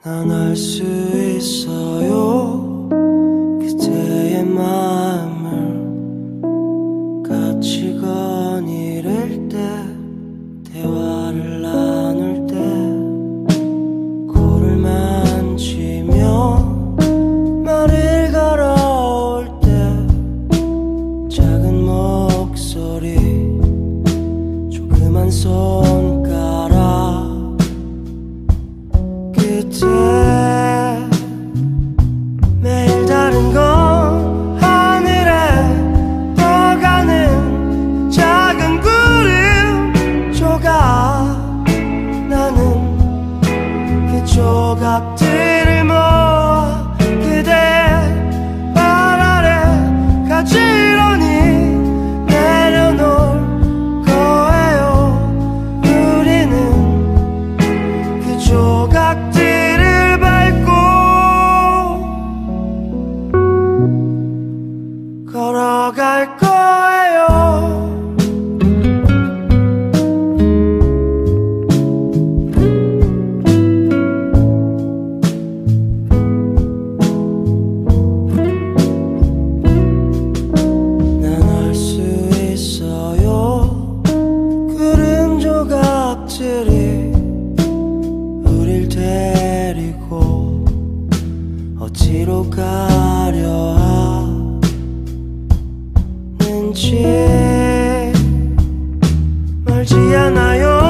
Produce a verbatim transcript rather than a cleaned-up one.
난 알 수 있어요 그대의 마음을 같이 거닐을 때 대화를 나눌 때 코를 만지며 말을 걸어올 때 작은 목소리 조그만 손가락 끝에 매일 다른 건 하늘에 떠가는 작은 구름 조각 나는 그 조각들을 모아 그대 발 아래 가지런히 내려놓을 거예요. 우리는 그 조각들을 밟고 걸어갈 거예요. 난 알 수 있어요 구름 조각들이 우릴 데리고 어디로 가려 하는지 멀지 않아요.